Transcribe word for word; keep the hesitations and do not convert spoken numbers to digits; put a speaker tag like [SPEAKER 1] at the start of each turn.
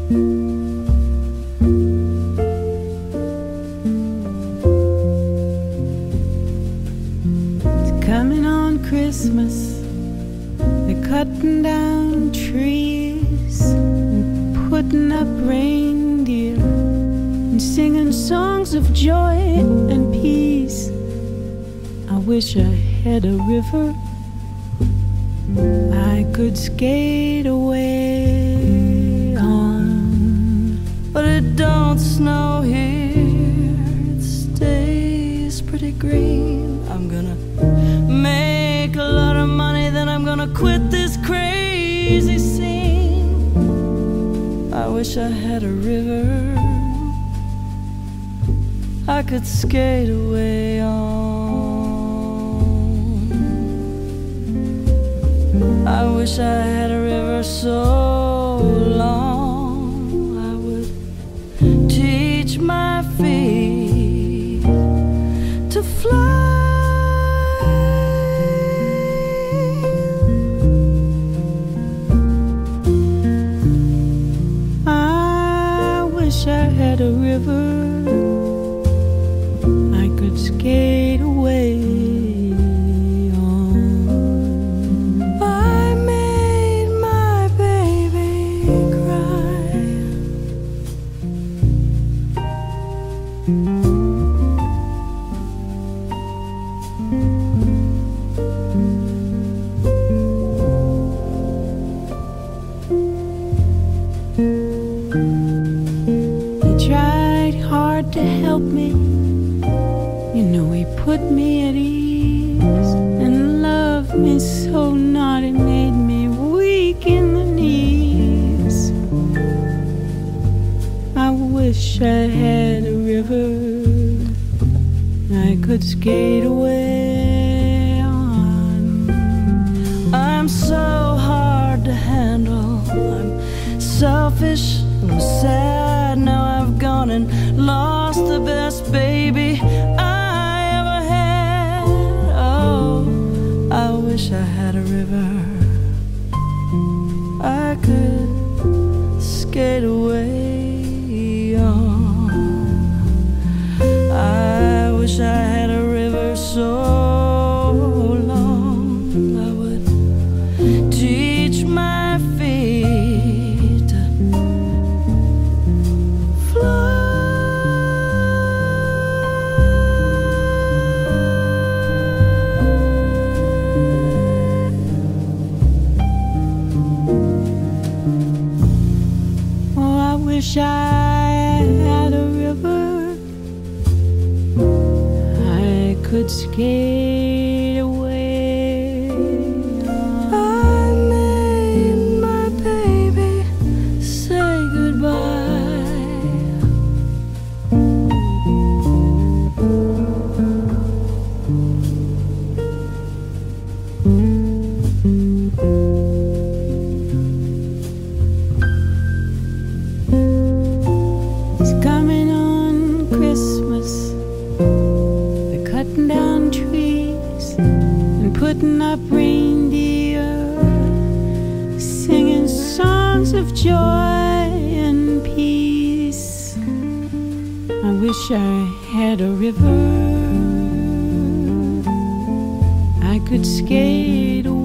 [SPEAKER 1] Coming on Christmas, they're cutting down trees and putting up reindeer and singing songs of joy and peace. I wish I had a river I could skate away on, but it don't snow here, it stays pretty green. I'm gonna make a lot of money, then I'm gonna quit this crazy scene. I wish I had a river I could skate away on. I wish I had a river so long I would teach my feet to fly. I wish I had a river I could skate away on. I made my baby cry. He tried hard to help me, you know he put me at ease and loved me so not it made me weak in the knees. I wish I had a river I could skate away on. I'm so hard to handle, I'm selfish, I'm sad. Now I've gone and lost the best baby I ever had. Oh, I wish I had a river I could skate away on. I wish I had a river so long I would teach my feet to fly. Oh, I wish I had a river I could skate away on. I made my baby say goodbye. It's coming on Christmas, they're cutting down trees and putting up reindeer, singing songs of joy and peace. I wish I had a river I could skate away